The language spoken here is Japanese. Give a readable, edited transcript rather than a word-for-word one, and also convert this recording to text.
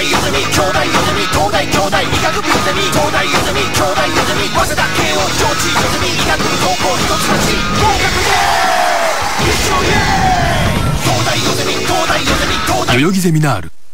大よゼミ京大よゼミ東大京大医学部よゼミ東大よゼミ京大よゼミ早稲田慶応上智よゼミ医学部高校一つ勝ち合格イエーイ一緒イエーイ東大よゼミ東大よゼミ東大代々木ゼミナール。